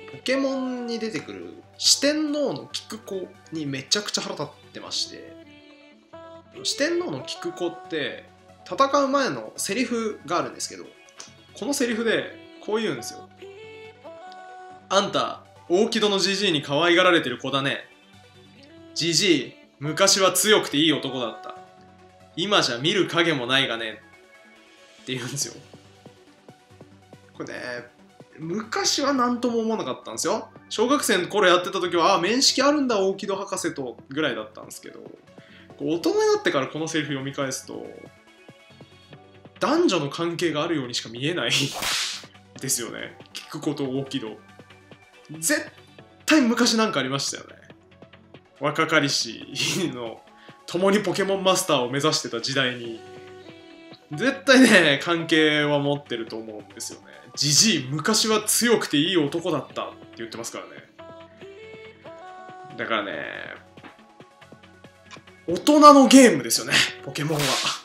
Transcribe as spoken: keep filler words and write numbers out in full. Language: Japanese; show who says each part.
Speaker 1: ポケモンに出てくる四天王の菊子にめちゃくちゃ腹立ってまして、四天王の菊子って戦う前のセリフがあるんですけど、このセリフでこう言うんですよ。あんた大木戸のジジイに可愛がられてる子だね。ジジイ昔は強くていい男だった。今じゃ見る影もないがねって言うんですよ。これね、昔は何とも思わなかったんですよ。小学生の頃やってた時は、ああ面識あるんだ大木戸博士とぐらいだったんですけど、大人になってからこのセリフ読み返すと男女の関係があるようにしか見えないですよね。聞くこと大木戸絶対昔なんかありましたよね。若かりしの共にポケモンマスターを目指してた時代に絶対ね関係は持ってると思うんですよね。ジジイ昔は強くていい男だったって言ってますからね。だからね、大人のゲームですよねポケモンは。